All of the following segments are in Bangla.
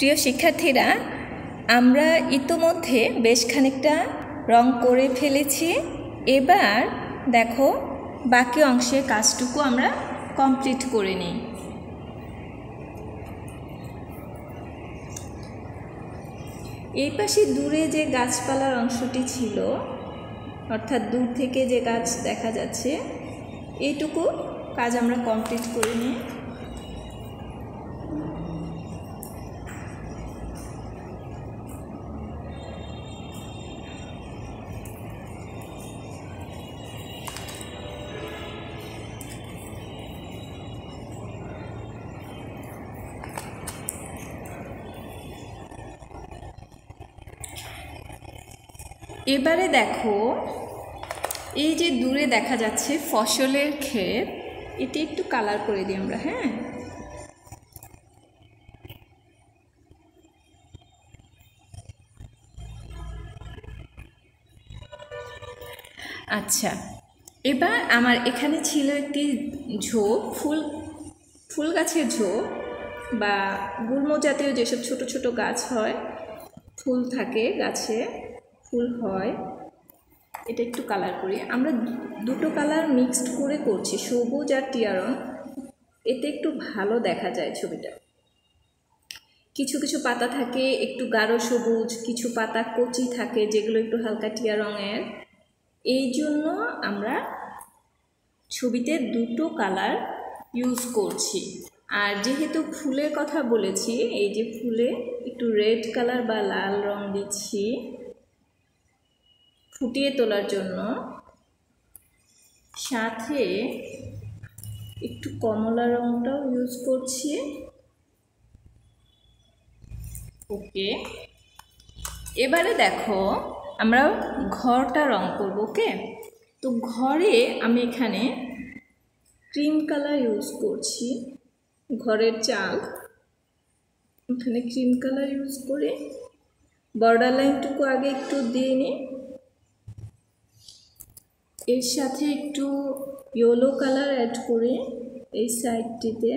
প্রিয় শিক্ষার্থীরা, আমরা ইতোমধ্যে বেশ খানিকটা রং করে ফেলেছি। এবার দেখো বাকি অংশের কাজটুকু আমরা কমপ্লিট করে নিই। এই পাশে দূরে যে গাছপালার অংশটি ছিল, অর্থাৎ দূর থেকে যে গাছ দেখা যাচ্ছে, এইটুকু কাজ আমরা কমপ্লিট করে নিই। এবারে দেখো এই যে দূরে দেখা যাচ্ছে ফসলের ক্ষেত, এটি একটু কালার করে দিই আমরা। হ্যাঁ, আচ্ছা, এবার আমার এখানে ছিল একটি ঝোপ, ফুল গাছের ঝোপ বা গুল্ম জাতীয় যেসব ছোট ছোট গাছ হয়, ফুল থাকে গাছে, ফুল হয়। এটা একটু কালার করি আমরা, দুটো কালার মিক্সড করে করছি, সবুজ আর টিয়া রং। এতে একটু ভালো দেখা যায় ছবিটা। কিছু কিছু পাতা থাকে একটু গাঢ় সবুজ, কিছু পাতা কচি থাকে যেগুলো একটু হালকা টিয়া রঙের। এই জন্য আমরা ছবিতে দুটো কালার ইউজ করছি। আর যেহেতু ফুলের কথা বলেছি, এই যে ফুলে একটু রেড কালার বা লাল রং দিচ্ছি ফুটিয়ে তোলার জন্য, সাথে একটু কমলা রংটাও ইউজ করছি। ওকে, এবারে দেখো আমরা ঘরটা রং করব। ওকে, তো ঘরে আমি এখানে ক্রিম কালার ইউজ করছি। ঘরের চাল এখানে ক্রিম কালার ইউজ করে বর্ডার লাইনটুকু আগে একটু দিয়ে নিই, এর সাথে একটু ইয়েলো কালার অ্যাড করে এই সাইডটিতে।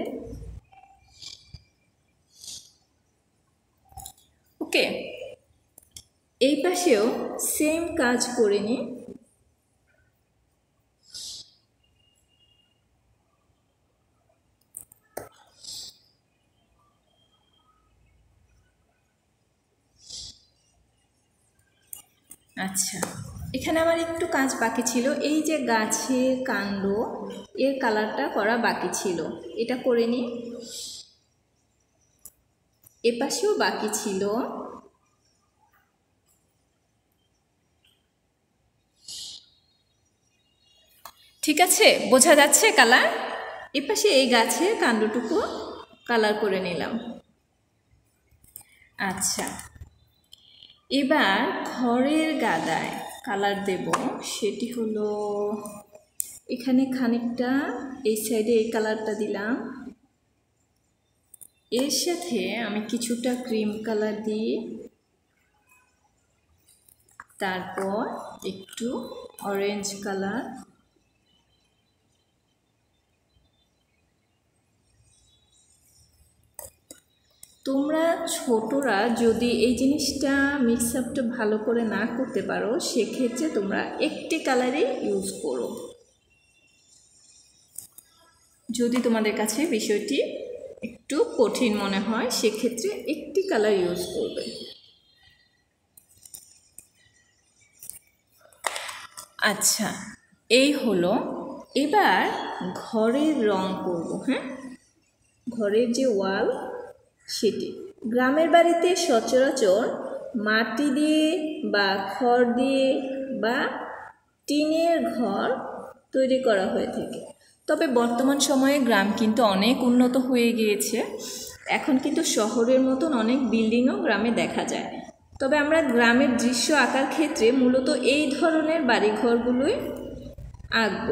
ওকে, এই পাশেও সেম কাজ করে নিই। আচ্ছা, এখানে আমার একটু কাজ বাকি ছিল, এই যে গাছের কাণ্ড, এর কালারটা করা বাকি ছিল, এটা করে নিই। এপাশেও বাকি ছিল। ঠিক আছে, বোঝা যাচ্ছে কালার? এপাশে এই গাছের কাণ্ডটুকু কালার করে নিলাম। আচ্ছা, এবার ঘরের গাদায় কালার দেব, সেটি হলো এখানে খানিকটা, এই সাইডে এই কালারটা দিলাম, এর সাথে আমি কিছুটা ক্রিম কালার দিই, তারপর একটু অরেঞ্জ কালার, তোমরা ছোটরা যদি এই জিনিসটা মিক্স আপটা ভালো করে না করতে পারো, সেক্ষেত্রে তোমরা একটি কালারই ইউজ করো। যদি তোমাদের কাছে বিষয়টি একটু কঠিন মনে হয়, সেক্ষেত্রে একটি কালার ইউজ করবে। আচ্ছা, এই হলো। এবার ঘরের রং করব। হ্যাঁ, ঘরের যে ওয়াল, সেটি গ্রামের বাড়িতে সচরাচর মাটি দিয়ে বা খড় দিয়ে বা টিনের ঘর তৈরি করা হয়ে থাকে। তবে বর্তমান সময়ে গ্রাম কিন্তু অনেক উন্নত হয়ে গিয়েছে, এখন কিন্তু শহরের মতন অনেক বিল্ডিংও গ্রামে দেখা যায়। তবে আমরা গ্রামের দৃশ্য আঁকার ক্ষেত্রে মূলত এই ধরনের বাড়িঘরগুলোই আঁকব।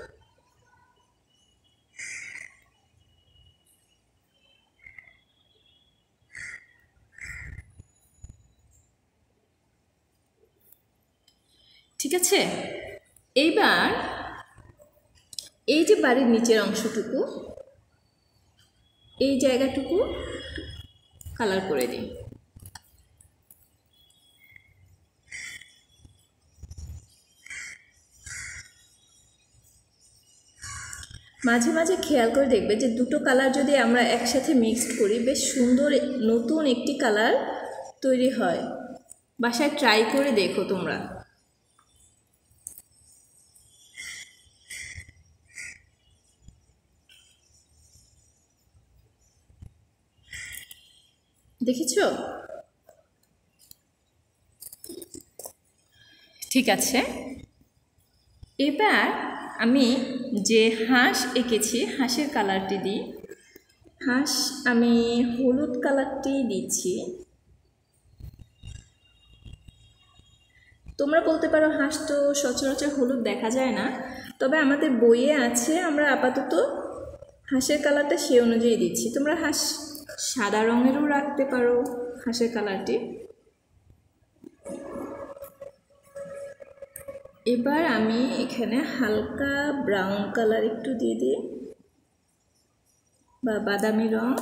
ঠিক আছে, এইবার এই যে বাড়ির নিচের অংশটুকু, এই জায়গাটুকু কালার করে দিই। মাঝে মাঝে খেয়াল করে দেখবে যে দুটো কালার যদি আমরা একসাথে মিক্সড করি বেশ সুন্দর নতুন একটি কালার তৈরি হয়। বাসায় ট্রাই করে দেখো তোমরা। দেখেছো? ঠিক আছে, এবার আমি যে হাঁস এঁকেছি হাঁসের কালারটি দিই। হাঁস আমি হলুদ কালারটি দিচ্ছি। তোমরা বলতে পারো হাঁস তো সচরাচর হলুদ দেখা যায় না, তবে আমাদের বইয়ে আছে, আমরা আপাতত হাঁসের কালারটা সে অনুযায়ী দিচ্ছি। তোমরা হাঁস সাদা রঙেরও রাখতে পারো হাঁসের কালারটি। এবার আমি এখানে হালকা ব্রাউন কালার একটু দিয়ে দিই বা বাদামি রং।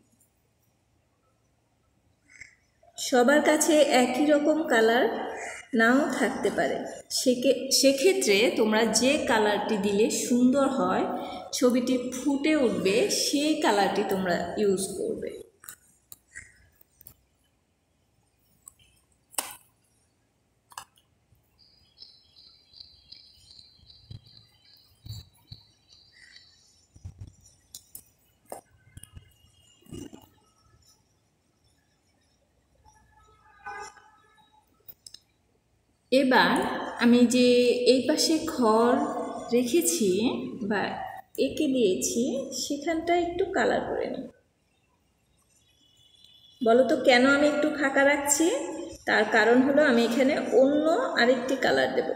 সবার কাছে একই রকম কালার নাও থাকতে পারে, সেক্ষেত্রে তোমরা যে কালারটি দিলে সুন্দর হয়, ছবিটি ফুটে উঠবে, সেই কালারটি তোমরা ইউজ করবে। এবার আমি যে এই পাশে ঘর রেখেছি বা এঁকে দিয়েছি সেখানটা একটু কালার করে নিই। বলো তো কেন আমি একটু ফাঁকা রাখছি? তার কারণ হলো আমি এখানে অন্য আরেকটি কালার দেব।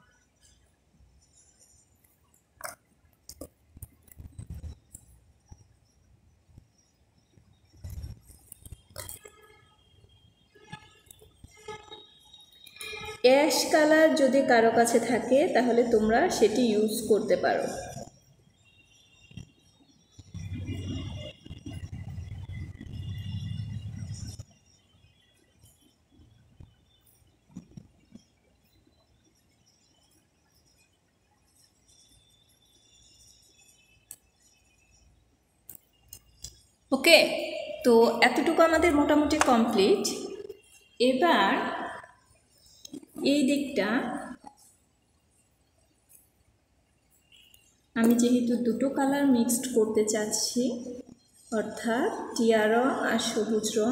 অ্যাশ কালার যদি কারো কাছে থাকে তাহলে তোমরা সেটি ইউজ করতে পারো। ওকে, তো এতটুকু আমাদের মোটামুটি কমপ্লিট। এবার এই দিকটা আমি যেহেতু দুটো কালার মিক্সড করতে চাচ্ছি, অর্থাৎ টিয়া রং আর সবুজ রং,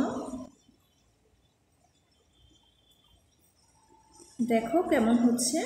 দেখো কেমন হচ্ছে।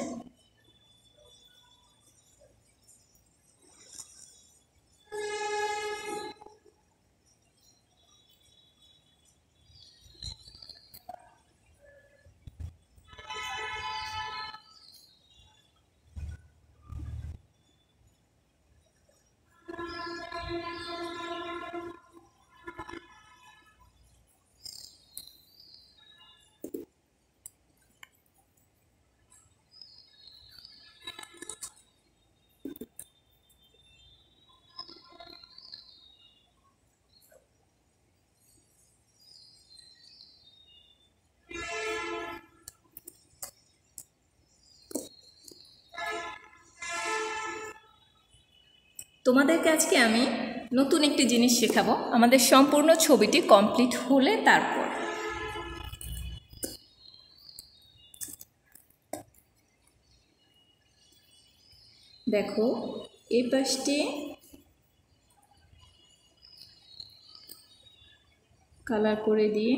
তোমাদেরকে আজকে আমি নতুন একটি জিনিস শেখাবো, আমাদের সম্পূর্ণ ছবিটি কমপ্লিট হলে তারপর। দেখো এই পাশটি কালার করে দিয়ে,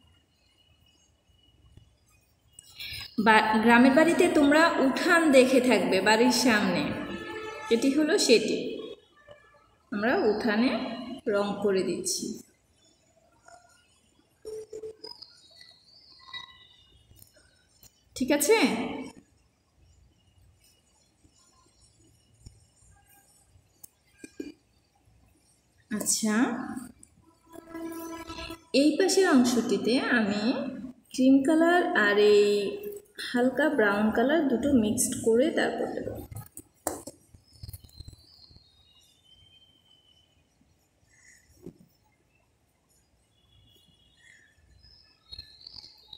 বা গ্রামের বাড়িতে তোমরা উঠান দেখে থাকবে বাড়ির সামনে, এটি হলো সেটি। আমরা উঠানে রং করে দিচ্ছি। ঠিক আছে? আচ্ছা, এই পাশের অংশটিতে আমি ক্রিম কালার আর এই হালকা ব্রাউন কালার দুটো মিক্সড করে তারপর দেব।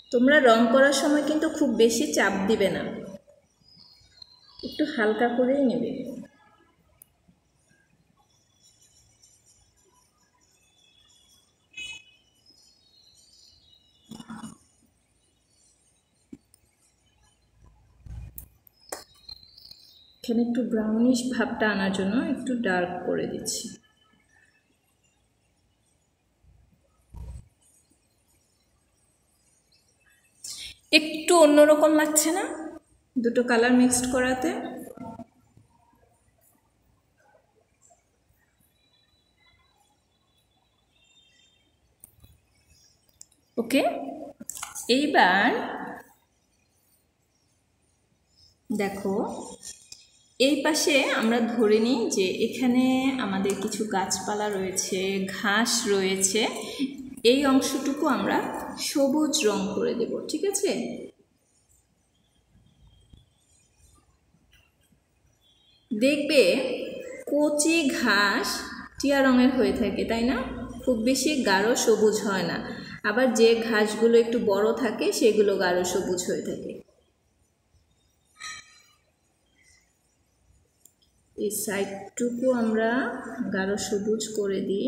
তোমরা রং করার সময় কিন্তু খুব বেশি চাপ দিবে না, একটু হালকা করেই নেবে। এখানে একটু ব্রাউনিশ ভাবটা আনার জন্য একটু ডার্ক করে দিচ্ছি। একটু অন্যরকম লাগছে না দুটো কালার মিক্সড করাতে? ওকে, এইবার দেখো এই পাশে আমরা ধরে নিই যে এখানে আমাদের কিছু গাছপালা রয়েছে, ঘাস রয়েছে, এই অংশটুকু আমরা সবুজ রং করে দেব, ঠিক আছে? দেখবে কচি ঘাস টিয়া রঙের হয়ে থাকে, তাই না? খুব বেশি গাঢ় সবুজ হয় না। আবার যে ঘাসগুলো একটু বড় থাকে সেগুলো গাঢ় সবুজ হয়ে থাকে। এই সাইডটুকু আমরা গাঢ় সবুজ করে দিই।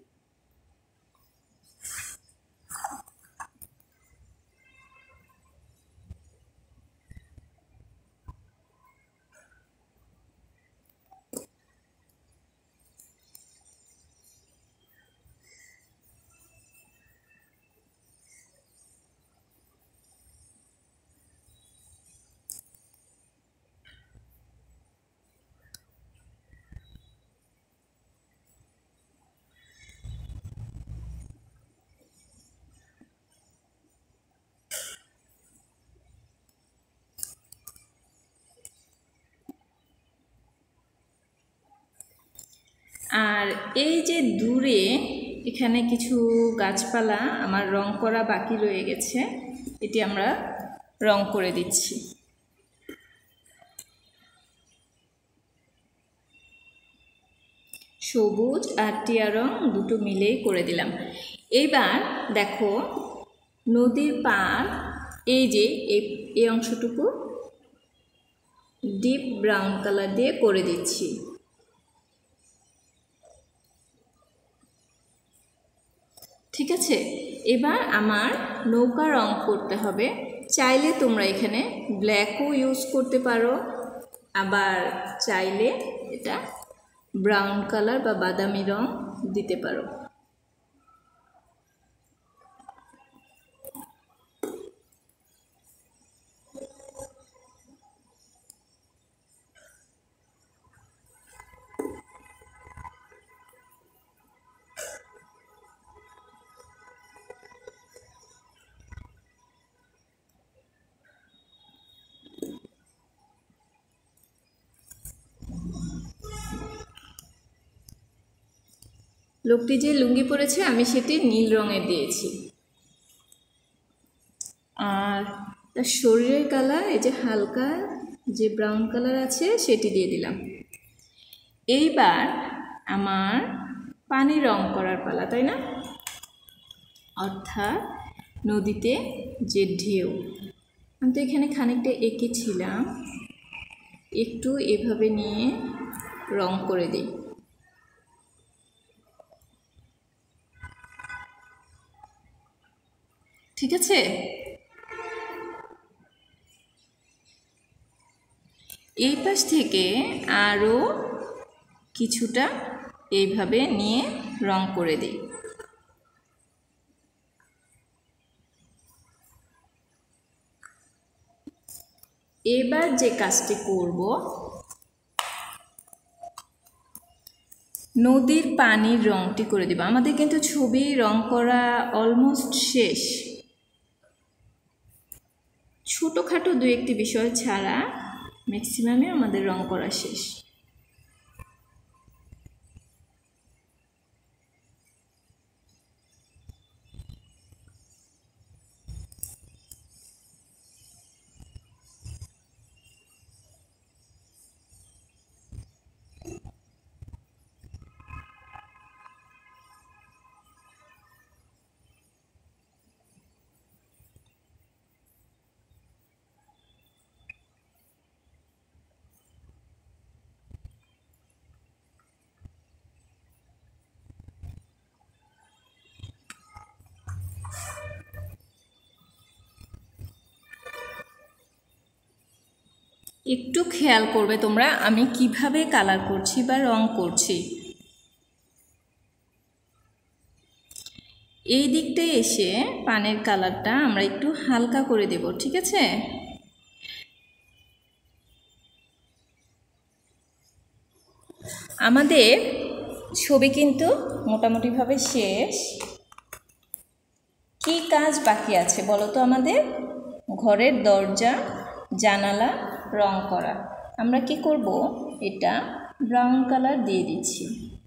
আর এই যে দূরে এখানে কিছু গাছপালা আমার রং করা বাকি রয়ে গেছে, এটি আমরা রং করে দিচ্ছি। সবুজ আর টিয়া রং দুটো মিলেই করে দিলাম। এইবার দেখো নদীর পাড়, এই যে এই অংশটুকু ডিপ ব্রাউন কালার দিয়ে করে দিচ্ছি। ঠিক আছে, এবার আমার নৌকা রং করতে হবে। চাইলে তোমরা এখানে ব্ল্যাকও ইউজ করতে পারো, আবার চাইলে এটা ব্রাউন কালার বা বাদামি রং দিতে পারো। লোকটি যে লুঙ্গি পরেছে আমি সেটি নীল রঙের দিয়েছি, আর তার শরীরের কালার এই যে হালকা যে ব্রাউন কালার আছে সেটি দিয়ে দিলাম। এইবার আমার পানি রং করার পালা, তাই না? অর্থাৎ নদীতে যে ঢেউ, আমি তো এখানে খানিকটা এঁকেছিলাম, একটু এভাবে নিয়ে রং করে দিই। ঠিক আছে, এই পাশ থেকে আরও কিছুটা এইভাবে নিয়ে রং করে দিই। এবার যে কাজটি করব, নদীর পানির রংটি করে দেব। আমাদের কিন্তু ছবি রং করা অলমোস্ট শেষ, ছোটোখাটো দু একটি বিষয় ছাড়া ম্যাক্সিমামে আমাদের রং করা শেষ। একটু খেয়াল করবে তোমরা আমি কিভাবে কালার করছি বা রং করছি। এই দিকটায় এসে পানের কালারটা আমরা একটু হালকা করে দেব, ঠিক আছে? আমাদের ছবি কিন্তু মোটামুটিভাবে শেষ। কি কাজ বাকি আছে বলো তো? আমাদের ঘরের দরজা জানালা রং করা। আমরা কি করব, এটা ব্রাউন কালার দিয়ে দিচ্ছি।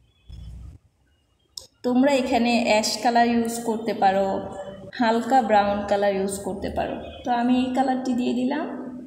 তোমরা এখানে অ্যাশ কালার ইউজ করতে পারো, হালকা ব্রাউন কালার ইউজ করতে পারো। তো আমি এই কালারটি দিয়ে দিলাম।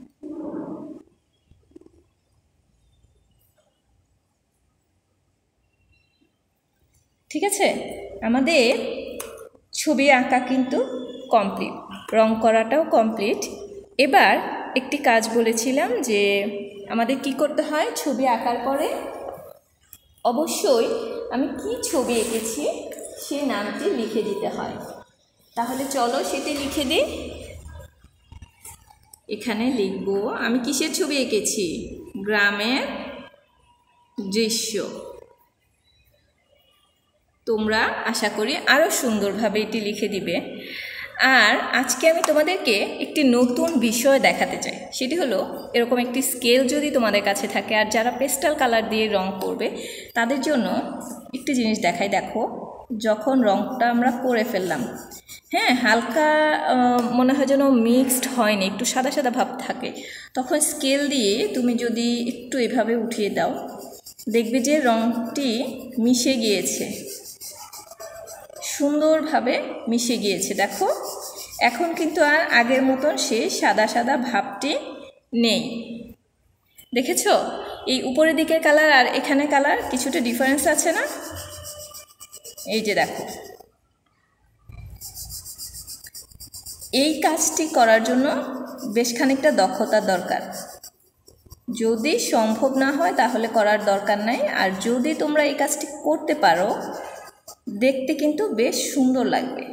ঠিক আছে, আমাদের ছবি আঁকা কিন্তু কমপ্লিট, রং করাটাও কমপ্লিট। এবার একটি কাজ বলেছিলাম যে আমাদের কি করতে হয়, ছবি আঁকার পরে অবশ্যই আমি কি ছবি এঁকেছি সে নামটি লিখে দিতে হয়। তাহলে চলো সেটি লিখে দিই। এখানে লিখব আমি কিসের ছবি এঁকেছি, গ্রামের দৃশ্য। তোমরা আশা করি আরও সুন্দরভাবে এটি লিখে দিবে। আর আজকে আমি তোমাদেরকে একটি নতুন বিষয় দেখাতে চাই, সেটি হলো এরকম একটি স্কেল যদি তোমাদের কাছে থাকে, আর যারা পেস্টাল কালার দিয়ে রং করবে তাদের জন্য একটি জিনিস দেখাই। দেখো, যখন রংটা আমরা করে ফেললাম, হ্যাঁ, হালকা মনে হয় যেন মিক্সড হয়নি, একটু সাদা সাদা ভাব থাকে, তখন স্কেল দিয়ে তুমি যদি একটু এভাবে উঠিয়ে দাও, দেখবে যে রংটি মিশে গিয়েছে, সুন্দরভাবে মিশে গিয়েছে। দেখো, এখন কিন্তু আর আগের মতন সেই সাদা সাদা ভাবটি নেই। দেখেছো, এই উপরের দিকের কালার আর এখানে কালার কিছুটা ডিফারেন্স আছে না? এই যে দেখো, এই কাজটি করার জন্য বেশ খানিকটা দক্ষতার দরকার। যদি সম্ভব না হয় তাহলে করার দরকার নাই, আর যদি তোমরা এই কাজটি করতে পারো দেখতে কিন্তু বেশ সুন্দর লাগবে।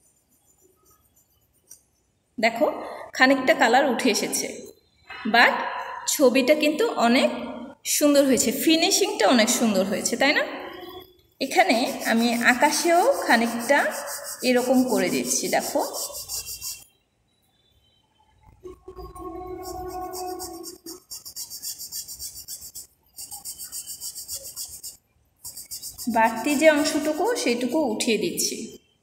দেখো, খানিকটা কালার উঠে এসেছে, বাট ছবিটা কিন্তু অনেক সুন্দর হয়েছে, ফিনিশিংটা অনেক সুন্দর হয়েছে, তাই না? এখানে আমি আকাশেও খানিকটা এরকম করে দিচ্ছি। দেখো, বাড়তি যে অংশটুকু সেইটুকু উঠিয়ে দিচ্ছি।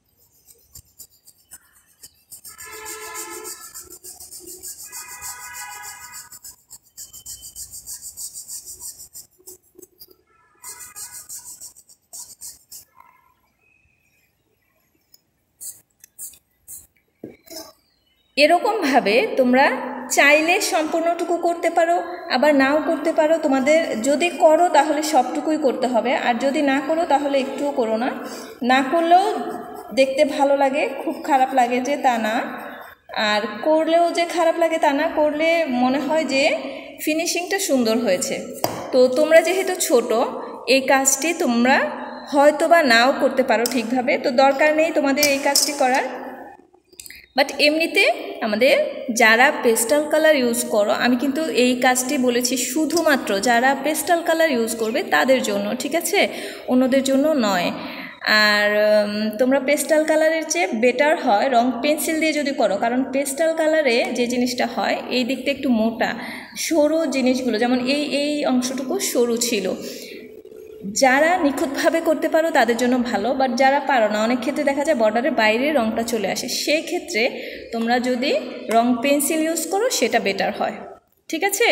এরকমভাবে তোমরা চাইলে সম্পূর্ণটুকু করতে পারো, আবার নাও করতে পারো। তোমাদের যদি করো তাহলে সবটুকুই করতে হবে, আর যদি না করো তাহলে একটুও করো না। না করলেও দেখতে ভালো লাগে, খুব খারাপ লাগে যে তা না, আর করলেও যে খারাপ লাগে তা না, করলে মনে হয় যে ফিনিশিংটা সুন্দর হয়েছে। তো তোমরা যেহেতু ছোট, এই কাজটি তোমরা হয়তো বা নাও করতে পারো ঠিকভাবে, তো দরকার নেই তোমাদের এই কাজটি করার। বাট এমনিতে আমাদের যারা পেস্টাল কালার ইউজ করো, আমি কিন্তু এই কাজটি বলেছি শুধুমাত্র যারা পেস্টাল কালার ইউজ করবে তাদের জন্য, ঠিক আছে, অন্যদের জন্য নয়। আর তোমরা পেস্টাল কালারের চেয়ে বেটার হয় রং পেন্সিল দিয়ে যদি করো, কারণ পেস্টাল কালারে যে জিনিসটা হয় এই দিকটা একটু মোটা, সরু জিনিসগুলো যেমন এই অংশটুকু সরু ছিল। যারা নিখুঁতভাবে করতে পারো তাদের জন্য ভালো, বাট যারা পারো না, অনেক ক্ষেত্রে দেখা যায় বর্ডারের বাইরে রংটা চলে আসে, সেই ক্ষেত্রে তোমরা যদি রং পেন্সিল ইউজ করো সেটা বেটার হয়, ঠিক আছে?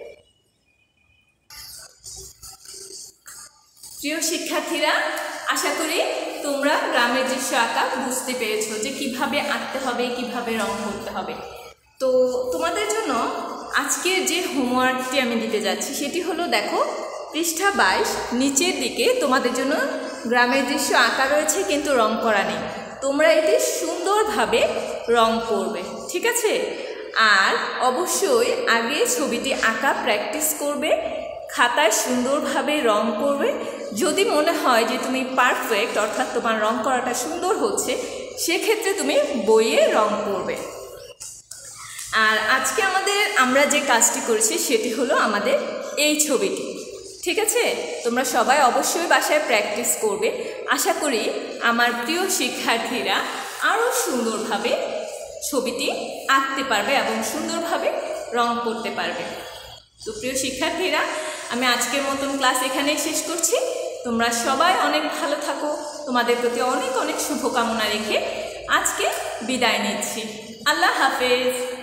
প্রিয় শিক্ষার্থীরা, আশা করি তোমরা গ্রামের দৃশ্য আঁকা বুঝতে পেরেছো যে কিভাবে আঁকতে হবে, কিভাবে রং করতে হবে। তো তোমাদের জন্য আজকের যে হোমওয়ার্কটি আমি দিতে যাচ্ছি সেটি হলো, দেখো পৃষ্ঠা 22 নিচের দিকে তোমাদের জন্য গ্রামের দৃশ্য আঁকা রয়েছে কিন্তু রং করা নেই। তোমরা এটি সুন্দরভাবে রং করবে, ঠিক আছে? আর অবশ্যই আগে ছবিটি আঁকা প্র্যাকটিস করবে, খাতায় সুন্দরভাবে রং করবে। যদি মনে হয় যে তুমি পারফেক্ট, অর্থাৎ তোমার রং করাটা সুন্দর হচ্ছে, সেক্ষেত্রে তুমি বইয়ে রং করবে। আর আজকে আমরা যে কাজটি করেছি সেটি হলো আমাদের এই ছবিটি। ঠিক আছে, তোমরা সবাই অবশ্যই বাসায় প্র্যাকটিস করবে। আশা করি আমার প্রিয় শিক্ষার্থীরা আরও সুন্দরভাবে ছবিটি আঁকতে পারবে এবং সুন্দরভাবে রং করতে পারবে। তো প্রিয় শিক্ষার্থীরা, আমি আজকের মতন ক্লাস এখানেই শেষ করছি। তোমরা সবাই অনেক ভালো থাকো, তোমাদের প্রতি অনেক অনেক শুভকামনা রেখে আজকে বিদায় নিচ্ছি। আল্লাহ হাফেজ।